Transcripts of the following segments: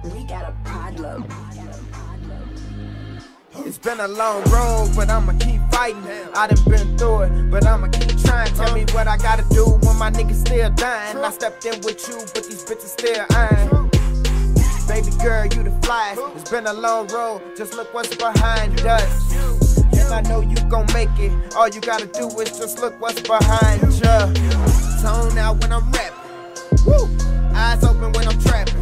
We got a problem. It's been a long road, but I'ma keep fighting. I done been through it, but I'ma keep trying. Tell me what I gotta do when my niggas still dying. I stepped in with you, but these bitches still iron. Baby girl, you the flyest. It's been a long road, just look what's behind us. And I know you gon' make it. All you gotta do is just look what's behind ya. Zone out when I'm rapping. Woo! Eyes open when I'm trapping.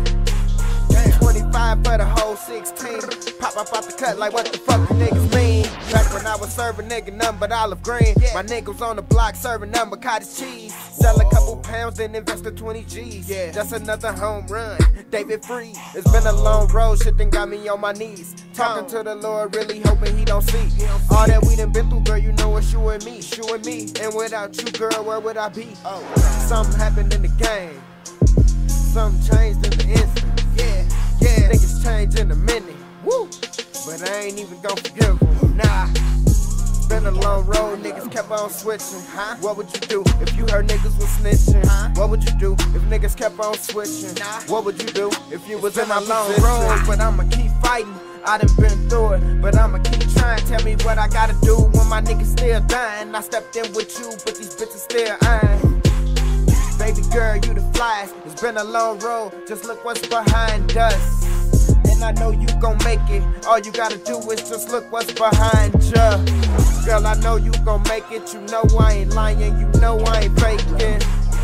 25 for the whole 16. Pop up out the cut like what the fuck you niggas mean. Back when I was serving nigga nothing but olive green. My niggas on the block serving nothing but cottage cheese. Sell a couple pounds then invest in 20 G's. Yeah, that's another home run. David Free. It's been a long road, shit done got me on my knees. Talking to the Lord, really hoping he don't see. All that we done been through, girl, you know it's you and me. You and me. And without you, girl, where would I be? Something happened in the game. Something changed in the instant. Yeah, niggas change in a minute. Woo! But I ain't even gon' forgive them. Nah. Been a long road, niggas kept on switching. What would you do if you heard niggas was snitching? What would you do if niggas kept on switching? What would you do if you was in a long road? But I'ma keep fighting. I done been through it, but I'ma keep trying. Tell me what I gotta do when my niggas still dying. I stepped in with you, but these bitches still iron. Baby girl, you the flyest. It's been a long road, just look what's behind us. And I know you gon' make it. All you gotta do is just look what's behind ya. Girl, I know you gon' make it. You know I ain't lying, you know I ain't faking.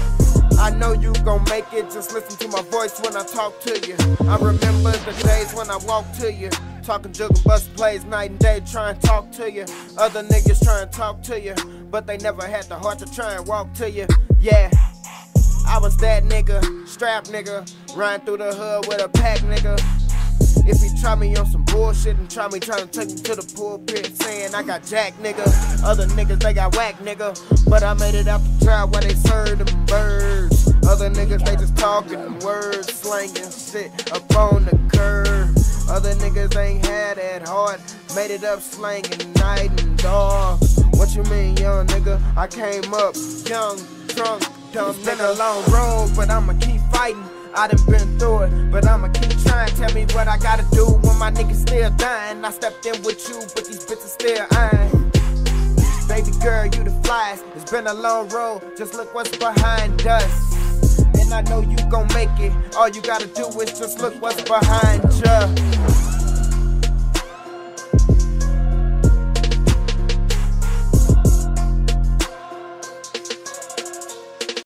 I know you gon' make it. Just listen to my voice when I talk to you. I remember the days when I walked to you. Talking juggle bus plays night and day, try and talk to you. Other niggas try and talk to you, but they never had the heart to try and walk to you. Yeah, I was that nigga, strap nigga, riding through the hood with a pack nigga. If you try me on some bullshit and try me trying to take me to the pulpit saying I got jack nigga. Other niggas they got whack nigga, but I made it out the drive where they serve them birds. Other niggas they just talking words, slanging shit up on the curb. Other niggas ain't had that heart, made it up slanging night and dog. What you mean, young nigga? I came up young, drunk, dumb. It's been a long road, but I'ma keep fighting. I done been through it, but I'ma keep trying. Tell me what I gotta do when my niggas still dying. I stepped in with you, but these bitches still iron. Baby girl, you the flyest. It's been a long road, just look what's behind us. And I know you gon' make it. All you gotta do is just look what's behind ya.